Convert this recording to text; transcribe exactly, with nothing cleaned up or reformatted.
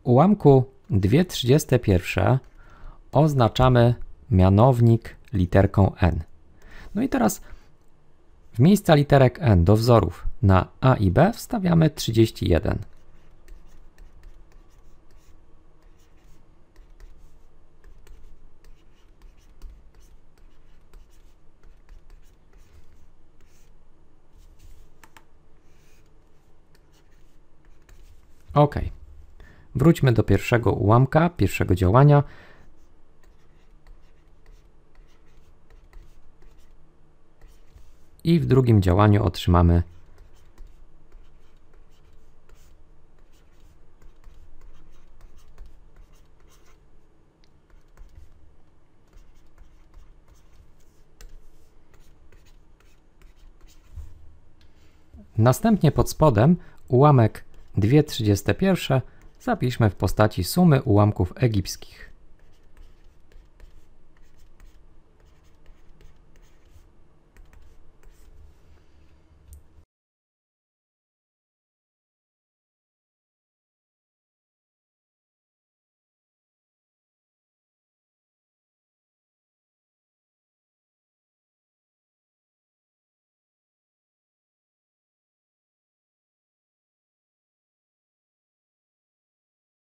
ułamku dwie trzydzieste pierwsze oznaczamy mianownik literką n. No i teraz w miejsca literek n do wzorów na a i b wstawiamy trzydzieści jeden. OK. Wróćmy do pierwszego ułamka, pierwszego działania. I w drugim działaniu otrzymamy następnie pod spodem ułamek dwie trzydzieste pierwsze zapiszmy w postaci sumy ułamków egipskich.